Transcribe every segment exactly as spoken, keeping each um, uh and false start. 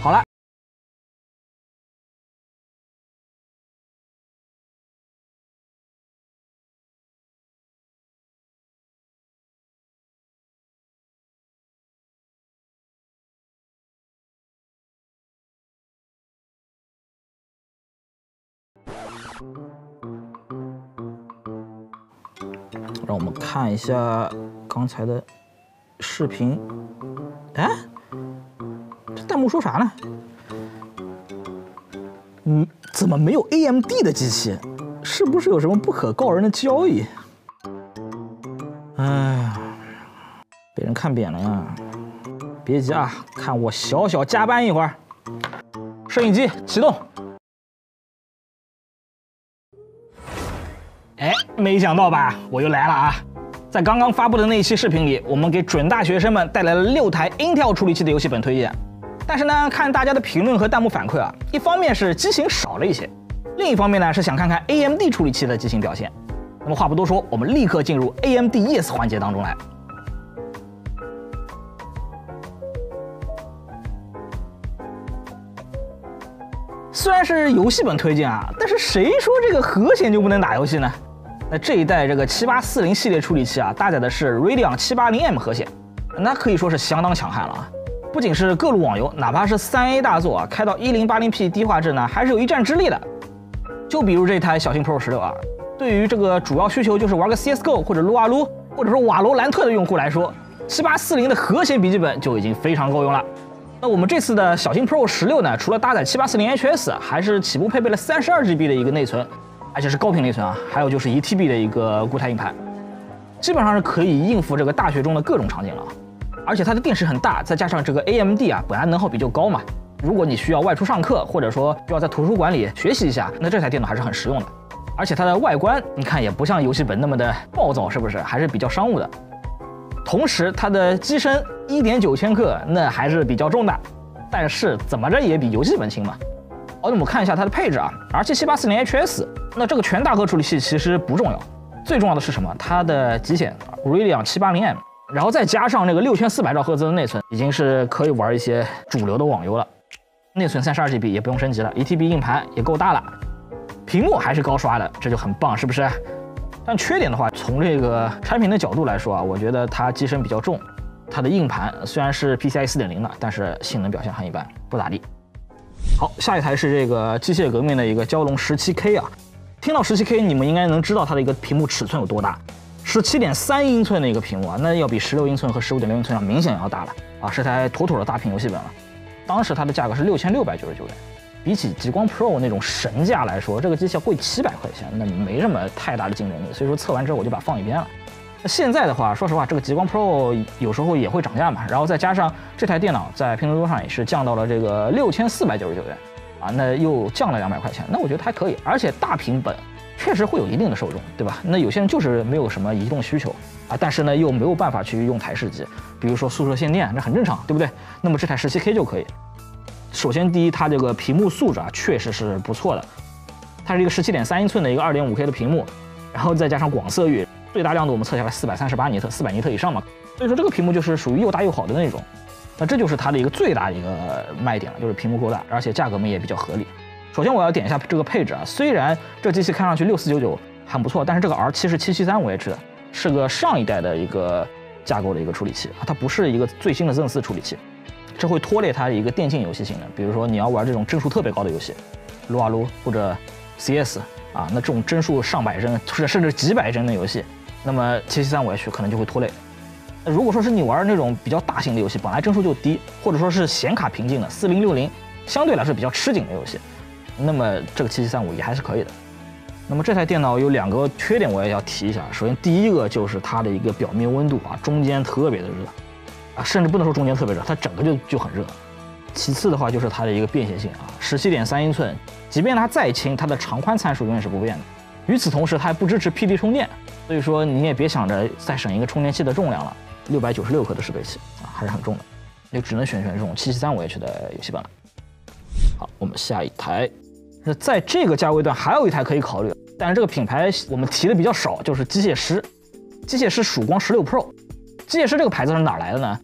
好了。 让我们看一下刚才的视频。哎，这弹幕说啥呢？嗯，怎么没有 A M D 的机器？是不是有什么不可告人的交易？哎，被人看扁了呀！别急啊，看我小小加班一会儿。摄影机启动。 哎，没想到吧，我又来了啊！在刚刚发布的那一期视频里，我们给准大学生们带来了六台 Intel 处理器的游戏本推荐。但是呢，看大家的评论和弹幕反馈啊，一方面是机型少了一些，另一方面呢是想看看 A M D 处理器的机型表现。那么话不多说，我们立刻进入 A M D Yes 环节当中来。 虽然是游戏本推荐啊，但是谁说这个核显就不能打游戏呢？那这一代这个七八四零系列处理器啊，搭载的是 Radeon 七八零 M 核显，那可以说是相当强悍了啊！不仅是各路网游，哪怕是三 A 大作啊，开到一零八零 P 低画质呢，还是有一战之力的。就比如这台小新 Pro 十六啊，对于这个主要需求就是玩个 C S G O 或者撸啊撸，或者说瓦罗兰特的用户来说，七八四零的核显笔记本就已经非常够用了。 那我们这次的小新 Pro 十六呢，除了搭载七八四零 H S， 还是起步配备了三十二 G B 的一个内存，而且是高频内存啊，还有就是一 T B 的一个固态硬盘，基本上是可以应付这个大学中的各种场景了。而且它的电池很大，再加上这个 A M D 啊，本来能耗比就高嘛，如果你需要外出上课，或者说需要在图书馆里学习一下，那这台电脑还是很实用的。而且它的外观，你看也不像游戏本那么的暴躁，是不是？还是比较商务的。 同时，它的机身 一点九千克，那还是比较重的，但是怎么着也比游戏本轻嘛。好，那我们看一下它的配置啊 ，R 七七八四零 H S， 那这个全大核处理器其实不重要，最重要的是什么？它的极显 Radeon 七八零 M， 然后再加上那个六千四百兆赫兹的内存，已经是可以玩一些主流的网游了。内存三十二 G B 也不用升级了，一 T B 硬盘也够大了，屏幕还是高刷的，这就很棒，是不是？ 但缺点的话，从这个产品的角度来说啊，我觉得它机身比较重，它的硬盘虽然是 P C I 四点零的，但是性能表现很一般，不咋地。好，下一台是这个机械革命的一个骁龙 十七K 啊，听到 十七K， 你们应该能知道它的一个屏幕尺寸有多大， 十七点三英寸的一个屏幕啊，那要比十六英寸和十五点六英寸要明显要大了啊，是台妥妥的大屏游戏本了。当时它的价格是六千六百九十九元。 比起极光 Pro 那种神价来说，这个机器要贵七百块钱，那没什么太大的竞争力。所以说测完之后我就把它放一边了。那现在的话，说实话，这个极光 Pro 有时候也会涨价嘛，然后再加上这台电脑在拼多多上也是降到了这个六千四百九十九元啊，那又降了两百块钱，那我觉得还可以。而且大屏本确实会有一定的受众，对吧？那有些人就是没有什么移动需求啊，但是呢又没有办法去用台式机，比如说宿舍限电，这很正常，对不对？那么这台 十七K 就可以。 首先，第一，它这个屏幕素质啊，确实是不错的。它是一个 十七点三英寸的一个 二点五K 的屏幕，然后再加上广色域，最大亮度我们测下来四百三十八尼特，四百尼特以上嘛。所以说这个屏幕就是属于又大又好的那种。那这就是它的一个最大的一个卖点了，就是屏幕够大，而且价格呢也比较合理。首先我要点一下这个配置啊，虽然这机器看上去六四九九很不错，但是这个 R 七是七七三五 H 的，是个上一代的一个架构的一个处理器啊，它不是一个最新的 Zen 四处理器。 这会拖累它的一个电竞游戏性能，比如说你要玩这种帧数特别高的游戏，撸啊撸或者 C S 啊，那这种帧数上百帧或者甚至几百帧的游戏，那么七七三五 H 可能就会拖累。那如果说是你玩那种比较大型的游戏，本来帧数就低，或者说是显卡瓶颈的四零六零，相对来说比较吃紧的游戏，那么这个七七三五也还是可以的。那么这台电脑有两个缺点，我也要提一下。首先第一个就是它的一个表面温度啊，中间特别的热。 啊，甚至不能说中间特别热，它整个就就很热。其次的话就是它的一个便携性啊， 十七点三英寸，即便它再轻，它的长宽参数永远是不变的。与此同时，它还不支持 P D 充电，所以说你也别想着再省一个充电器的重量了。六百九十六克的适配器啊，还是很重的，就只能选选这种七七三五 H 的游戏本了。好，我们下一台，那在这个价位段还有一台可以考虑，但是这个品牌我们提的比较少，就是机械师，机械师曙光十六 Pro。 机械师这个牌子是哪来的呢？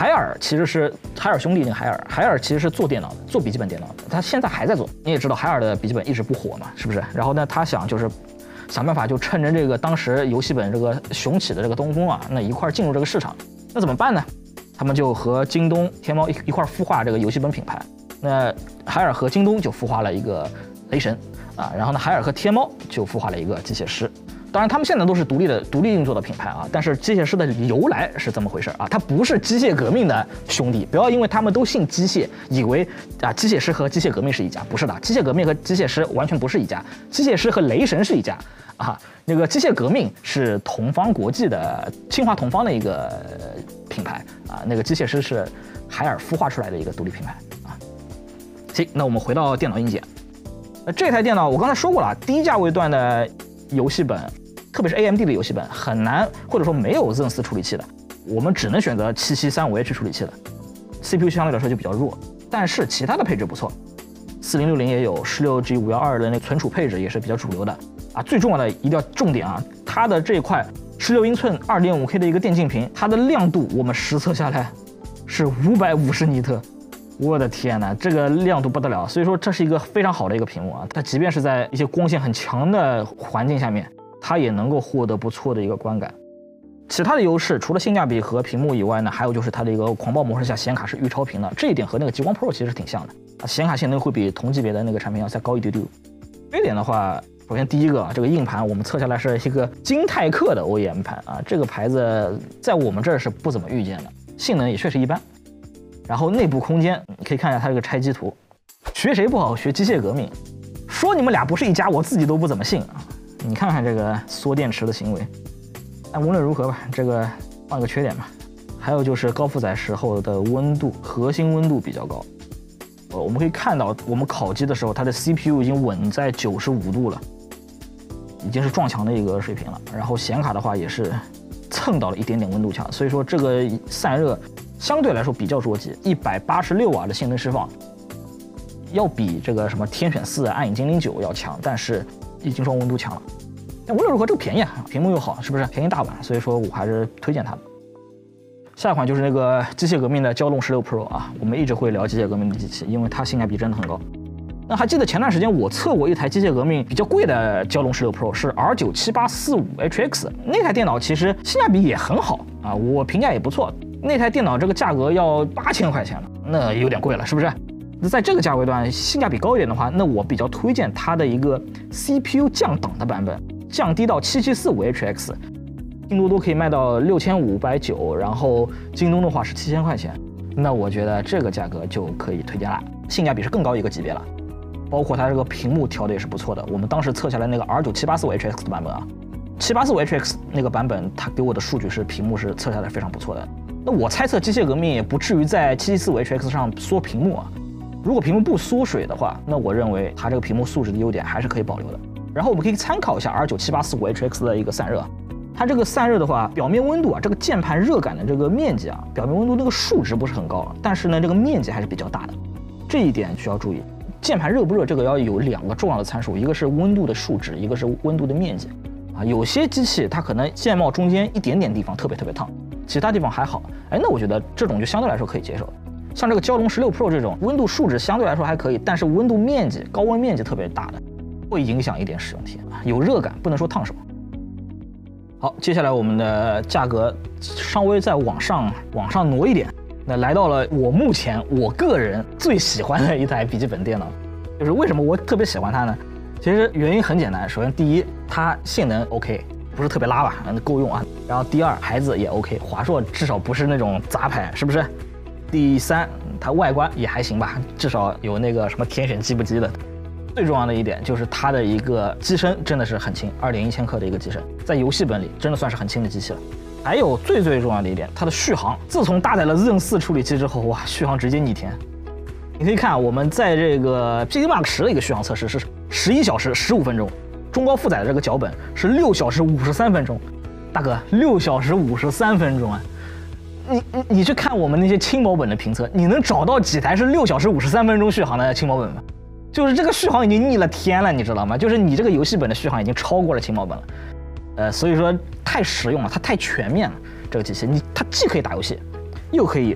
海尔其实是海尔兄弟那个海尔，海尔其实是做电脑的，做笔记本电脑的，他现在还在做。你也知道海尔的笔记本一直不火嘛，是不是？然后呢，他想就是想办法就趁着这个当时游戏本这个雄起的这个东风啊，那一块进入这个市场。那怎么办呢？他们就和京东、天猫一一块孵化这个游戏本品牌。那海尔和京东就孵化了一个雷神啊，然后呢，海尔和天猫就孵化了一个机械师。当然，他们现在都是独立的、独立运作的品牌啊。但是机械师的由来是这么回事啊，它不是机械革命的兄弟，不要因为他们都姓机械，以为啊机械师和机械革命是一家，不是的，机械革命和机械师完全不是一家，机械师和雷神是一家啊。那个机械革命是同方国际的清华同方的一个品牌啊，那个机械师是海尔孵化出来的一个独立品牌啊。行，那我们回到电脑硬件，那这台电脑我刚才说过了，低价位段的游戏本。特别是 A M D 的游戏本很难，或者说没有 Zen 四处理器的，我们只能选择七七三五 H 处理器的 ，C P U 相对来说就比较弱，但是其他的配置不错，四零六零也有，十六 G 五一二的那存储配置也是比较主流的啊。最重要的一定要重点啊，它的这一块十六英寸 二点五 K 的一个电竞屏，它的亮度我们实测下来是五百五十尼特，我的天哪，这个亮度不得了，所以说这是一个非常好的一个屏幕啊，它即便是在一些光线很强的环境下面。它也能够获得不错的一个观感。其他的优势除了性价比和屏幕以外呢，还有就是它的一个狂暴模式下显卡是预超频的，这一点和那个极光 Pro 其实挺像的啊，显卡性能会比同级别的那个产品要再高一丢丢。缺点的话，首先第一个，这个硬盘我们测下来是一个金泰克的 O E M 盘啊，这个牌子在我们这儿是不怎么遇见的，性能也确实一般。然后内部空间，你可以看一下它这个拆机图，学谁不好，学机械革命，说你们俩不是一家，我自己都不怎么信啊。你看看这个缩电池的行为，但无论如何吧，这个放一个缺点吧。还有就是高负载时候的温度，核心温度比较高。呃，我们可以看到，我们烤机的时候，它的 C P U 已经稳在九十五度了，已经是撞墙的一个水平了。然后显卡的话也是蹭到了一点点温度墙，所以说这个散热相对来说比较着急，一百八十六瓦的性能释放，要比这个什么天选四、暗影精灵九要强，但是已经说温度强了。但无论如何，这个便宜啊，屏幕又好，是不是便宜大碗？所以说我还是推荐它的。下一款就是那个机械革命的蛟龙十六 Pro 啊，我们一直会聊机械革命的机器，因为它性价比真的很高。那还记得前段时间我测过一台机械革命比较贵的蛟龙十六 Pro， 是 R 九七八四五 H X， 那台电脑其实性价比也很好啊，我评价也不错。那台电脑这个价格要八千块钱了，那有点贵了，是不是？那在这个价位段性价比高一点的话，那我比较推荐它的一个 C P U 降档的版本，降低到七七四五 H X， 拼多多可以卖到六千五百九，然后京东的话是七千块钱，那我觉得这个价格就可以推荐了，性价比是更高一个级别了。包括它这个屏幕调的也是不错的，我们当时测下来那个 R 九七八四五 H X 的版本啊，七八四五 H X 那个版本，它给我的数据是屏幕是测下来非常不错的。那我猜测机械革命也不至于在七七四五 H X 上缩屏幕啊。如果屏幕不缩水的话，那我认为它这个屏幕素质的优点还是可以保留的。然后我们可以参考一下 R 九七八四五 H X 的一个散热，它这个散热的话，表面温度啊，这个键盘热感的这个面积啊，表面温度那个数值不是很高，但是呢，这个面积还是比较大的，这一点需要注意。键盘热不热，这个要有两个重要的参数，一个是温度的数值，一个是温度的面积。啊，有些机器它可能键帽中间一点点地方特别特别烫，其他地方还好，哎，那我觉得这种就相对来说可以接受。像这个蛟龙十六 Pro 这种温度数值相对来说还可以，但是温度面积高温面积特别大的，会影响一点使用体验，有热感，不能说烫手。好，接下来我们的价格稍微再往上往上挪一点，那来到了我目前我个人最喜欢的一台笔记本电脑，就是为什么我特别喜欢它呢？其实原因很简单，首先第一，它性能 OK， 不是特别拉吧，够用啊。然后第二，牌子也 OK， 华硕至少不是那种杂牌，是不是？第三，它外观也还行吧，至少有那个什么天选机不机的。最重要的一点就是它的一个机身真的是很轻， 二点一千克的一个机身，在游戏本里真的算是很轻的机器了。还有最最重要的一点，它的续航，自从搭载了 Zen 四处理器之后，哇，续航直接逆天。你可以看我们在这个 Geekmark 十的一个续航测试是十一小时十五分钟，中高负载的这个脚本是六小时五十三分钟。大哥，六小时五十三分钟啊！你你你去看我们那些轻薄本的评测，你能找到几台是六小时五十三分钟续航的轻薄本吗？就是这个续航已经逆了天了，你知道吗？就是你这个游戏本的续航已经超过了轻薄本了，呃，所以说太实用了，它太全面了。这个机器，你它既可以打游戏，又可以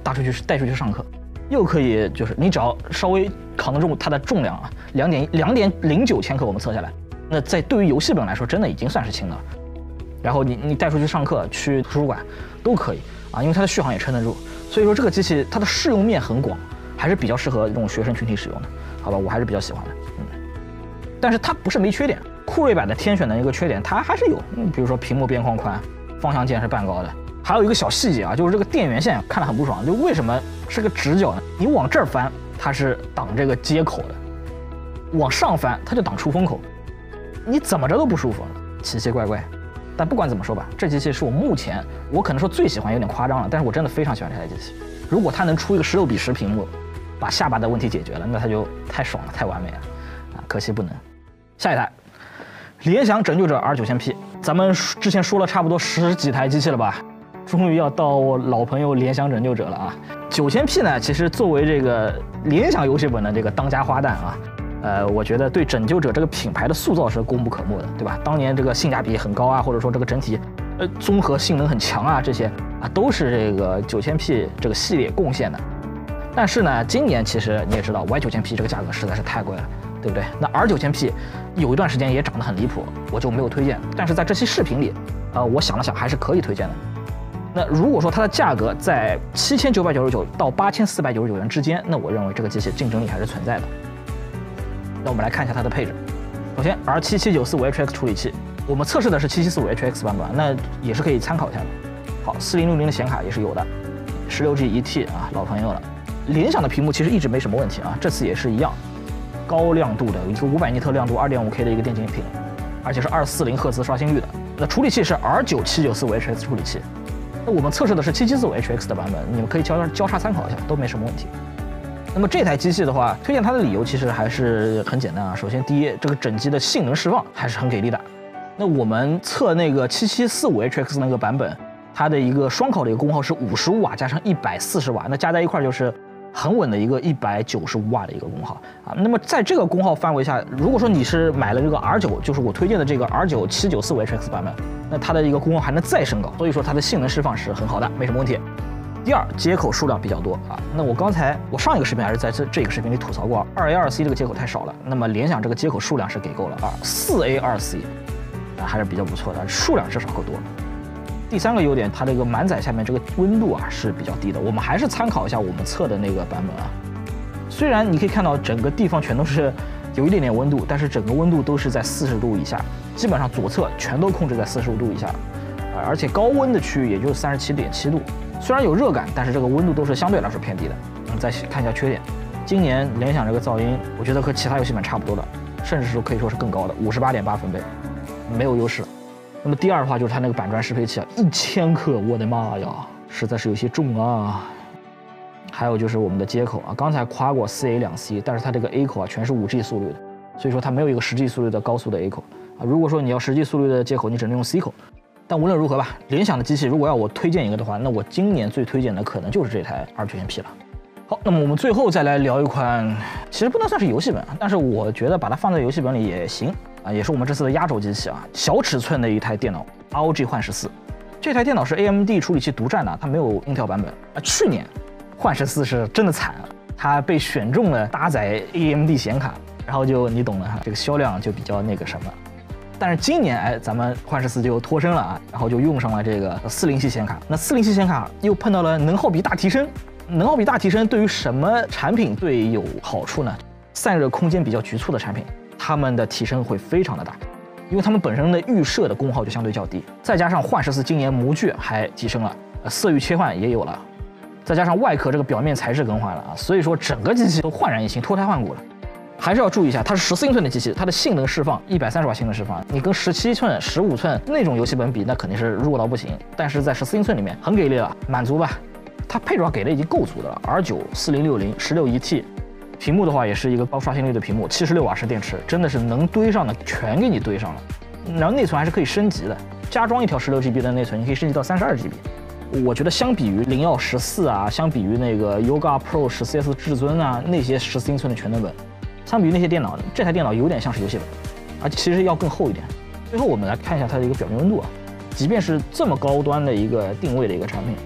带出去带出去上课，又可以就是你只要稍微扛得住它的重量啊，两点两点零九千克我们测下来，那在对于游戏本来说真的已经算是轻的了。然后你你带出去上课去图书馆都可以啊，因为它的续航也撑得住，所以说这个机器它的适用面很广，还是比较适合这种学生群体使用的，好吧，我还是比较喜欢的。嗯，但是它不是没缺点，酷睿版的天选的一个缺点它还是有，嗯，比如说屏幕边框宽，方向键是半高的，还有一个小细节啊，就是这个电源线看得很不爽，就为什么是个直角呢？你往这儿翻它是挡这个接口的，往上翻它就挡出风口，你怎么着都不舒服，奇奇怪怪。但不管怎么说吧，这机器是我目前我可能说最喜欢，有点夸张了，但是我真的非常喜欢这台机器。如果它能出一个十六比十屏幕，把下巴的问题解决了，那它就太爽了，太完美了啊！可惜不能。下一台，联想拯救者 R 九千 P， 咱们之前说了差不多十几台机器了吧，终于要到我老朋友联想拯救者了啊！ 九千 P 呢，其实作为这个联想游戏本的这个当家花旦啊。呃，我觉得对拯救者这个品牌的塑造是功不可没的，对吧？当年这个性价比很高啊，或者说这个整体呃综合性能很强啊，这些啊都是这个 九千 P 这个系列贡献的。但是呢，今年其实你也知道 Y 九千 P 这个价格实在是太贵了，对不对？那 R 九千 P 有一段时间也涨得很离谱，我就没有推荐。但是在这期视频里，呃，我想了想还是可以推荐的。那如果说它的价格在七千九百九十九到八千四百九十九元之间，那我认为这个机器竞争力还是存在的。那我们来看一下它的配置。首先 R 七七九四五 H X 处理器，我们测试的是七七四五 H X 版本，那也是可以参考一下的。好，四零六零的显卡也是有的，十六 G 一 T 啊，老朋友了。联想的屏幕其实一直没什么问题啊，这次也是一样，高亮度的一个五百尼特亮度 二点五 K 的一个电竞屏，而且是二四零赫兹刷新率的。那处理器是 R 九七九四五 H X 处理器，那我们测试的是七七四五 H X 的版本，你们可以交交叉参考一下，都没什么问题。那么这台机器的话，推荐它的理由其实还是很简单啊。首先，第一，这个整机的性能释放还是很给力的。那我们测那个七七四五 H X 那个版本，它的一个双烤的一个功耗是五十五瓦加上一百四十瓦，那加在一块就是很稳的一个一百九十五瓦的一个功耗啊。那么在这个功耗范围下，如果说你是买了这个 R 九，就是我推荐的这个 R 九七九四五 H X 版本，那它的一个功耗还能再升高，所以说它的性能释放是很好的，没什么问题。第二，接口数量比较多啊。那我刚才我上一个视频还是在这这个视频里吐槽过，二 A 二 C 这个接口太少了。那么联想这个接口数量是给够了啊，四 A 二 C 啊还是比较不错的，数量至少够多。第三个优点，它这个满载下面这个温度啊是比较低的。我们还是参考一下我们测的那个版本啊。虽然你可以看到整个地方全都是有一点点温度，但是整个温度都是在四十度以下，基本上左侧全都控制在四十五度以下，啊，而且高温的区域也就三十七点七度。虽然有热感，但是这个温度都是相对来说偏低的。我们再看一下缺点，今年联想这个噪音，我觉得和其他游戏本差不多的，甚至是可以说是更高的，五十八点八分贝，没有优势。那么第二的话就是它那个板砖适配器啊，一千克，我的妈呀，实在是有些重啊。还有就是我们的接口啊，刚才夸过四 A 两 C， 但是它这个 A 口啊全是五 G 速率的，所以说它没有一个实际速率的高速的 A 口啊。如果说你要实际速率的接口，你只能用 C 口。但无论如何吧，联想的机器如果要我推荐一个的话，那我今年最推荐的可能就是这台 R 九千 P 了。好，那么我们最后再来聊一款，其实不能算是游戏本，但是我觉得把它放在游戏本里也行啊，也是我们这次的压轴机器啊，小尺寸的一台电脑 R O G 幻十四。这台电脑是 A M D 处理器独占的，它没有 Intel 版本啊。去年幻十四是真的惨了，它被选中了搭载 A M D 显卡，然后就你懂的哈，这个销量就比较那个什么。但是今年哎，咱们幻十四就脱身了啊，然后就用上了这个四零系显卡。那四零系显卡又碰到了能耗比大提升，能耗比大提升对于什么产品最有好处呢？散热空间比较局促的产品，它们的提升会非常的大，因为它们本身的预设的功耗就相对较低，再加上幻十四今年模具还提升了，色域切换也有了，再加上外壳这个表面材质更换了啊，所以说整个机器都焕然一新，脱胎换骨了。还是要注意一下，它是十四英寸的机器，它的性能释放一百三十瓦性能释放，你跟十七寸、十五寸那种游戏本比，那肯定是弱到不行。但是在十四英寸里面很给力了，满足吧。它配置给的已经够足的了 ，R 九四零六零十六 E T， 屏幕的话也是一个高刷新率的屏幕，七十六瓦时电池，真的是能堆上的全给你堆上了。然后内存还是可以升级的，加装一条十六 G B 的内存，你可以升级到三十二 G B。我觉得相比于灵耀十四啊，相比于那个 Yoga Pro 十 C S 至尊啊那些十四英寸的全能本。相比于那些电脑，这台电脑有点像是游戏本，而其实要更厚一点。最后我们来看一下它的一个表面温度啊，即便是这么高端的一个定位的一个产品，它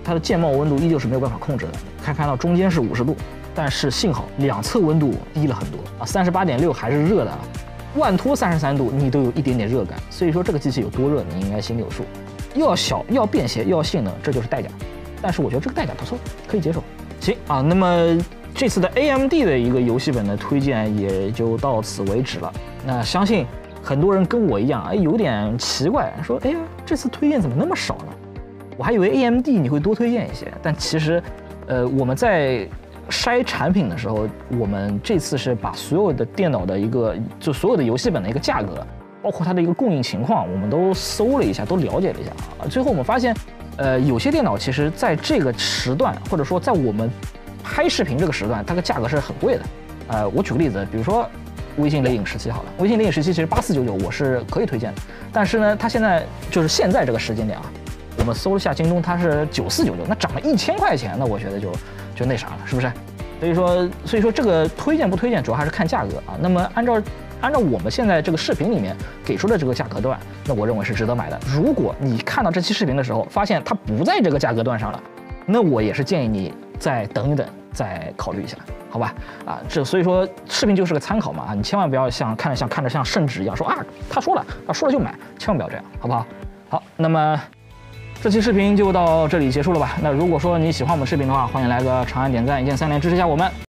它的键帽温度依旧是没有办法控制的。看看到中间是五十度，但是幸好两侧温度低了很多啊，三十八点六还是热的啊。万托三十三度，你都有一点点热感，所以说这个机器有多热，你应该心里有数。又要小，又要便携，又要性能，这就是代价。但是我觉得这个代价不错，可以接受。行啊，那么这次的 A M D 的一个游戏本的推荐也就到此为止了。那相信很多人跟我一样，哎，有点奇怪，说，哎呀，这次推荐怎么那么少呢？我还以为 A M D 你会多推荐一些，但其实，呃，我们在筛产品的时候，我们这次是把所有的电脑的一个，就所有的游戏本的一个价格，包括它的一个供应情况，我们都搜了一下，都了解了一下啊。最后我们发现，呃，有些电脑其实在这个时段，或者说在我们拍视频这个时段，它的价格是很贵的。呃，我举个例子，比如说微信雷影十七好了，微信雷影十七其实八四九九我是可以推荐的，但是呢，它现在就是现在这个时间点啊，我们搜了下京东，它是九四九九，那涨了一千块钱，那我觉得就就那啥了，是不是？所以说，所以说这个推荐不推荐，主要还是看价格啊。那么按照按照我们现在这个视频里面给出的这个价格段，那我认为是值得买的。如果你看到这期视频的时候，发现它不在这个价格段上了，那我也是建议你再等一等，再考虑一下，好吧？啊，这所以说视频就是个参考嘛啊，你千万不要像看着像看着像圣旨一样说啊，他说了啊，说了就买，千万不要这样，好不好？好，那么这期视频就到这里结束了吧？那如果说你喜欢我们视频的话，欢迎来个长按点赞、一键三连支持一下我们。